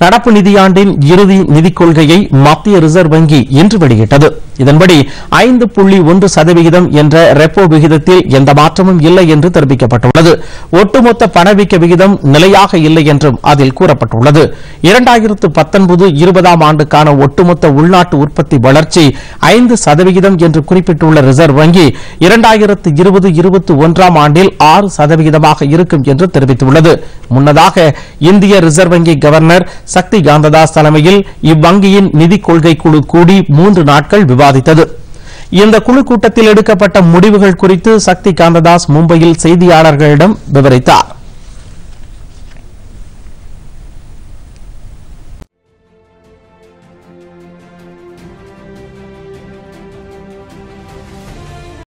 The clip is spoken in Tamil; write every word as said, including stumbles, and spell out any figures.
நடப்பு நிதியாண்டின் இறுதி நிதிக் கொள்கையை மத்திய ரிசர்வ் வங்கி இன்று வெளியிட்டது. இதன்படி ஐந்து புள்ளி ஒன்று சதவிகிதம் என்ற ரெப்போ விகிதத்தில் எந்த மாற்றமும் இல்லை என்று தெரிவிக்கப்பட்டுள்ளது. ஒட்டுமொத்த பணவீக்க விகிதம் நிலையாக இல்லை என்றும் அதில் கூறப்பட்டுள்ளது. இரண்டாயிரத்து பத்தொன்பது இருபதாம் ஆண்டுக்கான ஒட்டுமொத்த உள்நாட்டு உற்பத்தி வளர்ச்சி ஐந்து சதவிகிதம் என்று குறிப்பிட்டுள்ள ரிசர்வ் வங்கி இரண்டாயிரத்து இருபது இருபத்தி ஒன்றாம் ஆண்டில் ஆறு சதவிகிதமாக இருக்கும் என்று தெரிவித்துள்ளது. முன்னதாக இந்திய ரிசர்வ் வங்கி கவர்னர் சக்தி காந்ததாஸ் தலைமையில் இவ்வங்கியின் நிதிக் கொள்கை குழு கூடி மூன்று நாட்கள் விவாதித்தது. இந்த குழு கூட்டத்தில் எடுக்கப்பட்ட முடிவுகள் குறித்து சக்தி காந்ததாஸ் மும்பையில் செய்தியாளர்களிடம் விவரித்தார்.